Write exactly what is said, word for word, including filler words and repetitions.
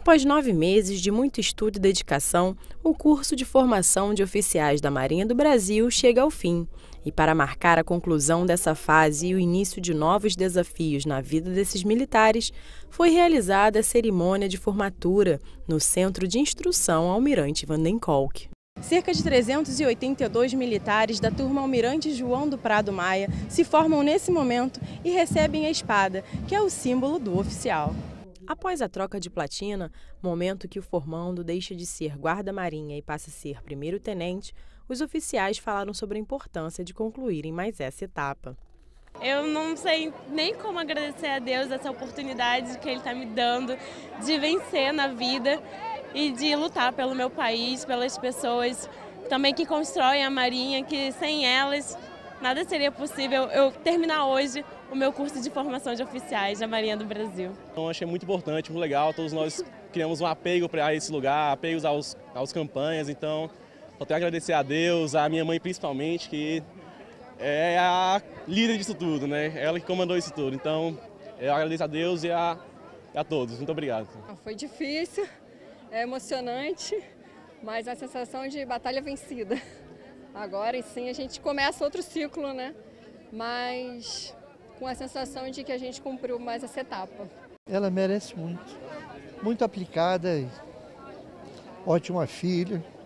Após nove meses de muito estudo e dedicação, o curso de formação de oficiais da Marinha do Brasil chega ao fim. E para marcar a conclusão dessa fase e o início de novos desafios na vida desses militares, foi realizada a cerimônia de formatura no Centro de Instrução Almirante Vanden Kolk. Cerca de trezentos e oitenta e dois militares da turma Almirante João do Prado Maia se formam nesse momento e recebem a espada, que é o símbolo do oficial. Após a troca de platina, momento que o formando deixa de ser guarda-marinha e passa a ser primeiro-tenente, os oficiais falaram sobre a importância de concluírem mais essa etapa. Eu não sei nem como agradecer a Deus essa oportunidade que Ele está me dando de vencer na vida e de lutar pelo meu país, pelas pessoas também que constroem a Marinha, que sem elas nada seria possível eu terminar hoje o meu curso de formação de oficiais da Marinha do Brasil. Então, achei muito importante, muito legal, todos nós criamos um apego para esse lugar, apegos aos, aos campanhas, então só tenho a agradecer a Deus, a minha mãe principalmente, que é a líder disso tudo, né? Ela que comandou isso tudo, então eu agradeço a Deus e a, a todos, muito obrigado. Foi difícil, é emocionante, mas a sensação de batalha vencida. Agora sim a gente começa outro ciclo, né? Mas com a sensação de que a gente cumpriu mais essa etapa. Ela merece muito, muito aplicada, ótima filha.